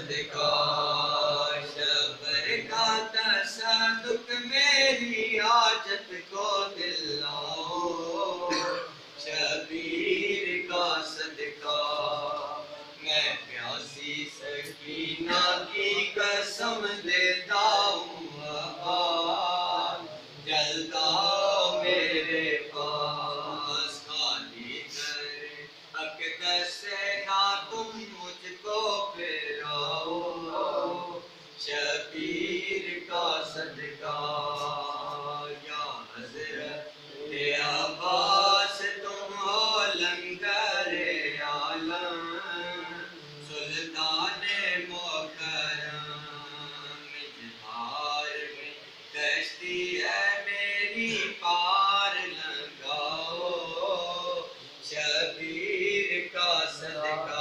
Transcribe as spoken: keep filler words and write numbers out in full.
صدقہ، شبر کا تصدق میری حاجت کو دلاؤ، شبیر کا صدقہ، میں پیاسی سکینہ کی قسم دیتا ہوں آقا، جلتا ہو میرے پاس، خالی کر اقدس سے نہ تم مجھ کو پھراؤ، شبیر کا صدقہ، یا حضرت عباس تم ہو لنگر عالم، سلطان مکرم، اظہار میں کشتی ہے میری پار لگاؤ، شبیر کا صدقہ۔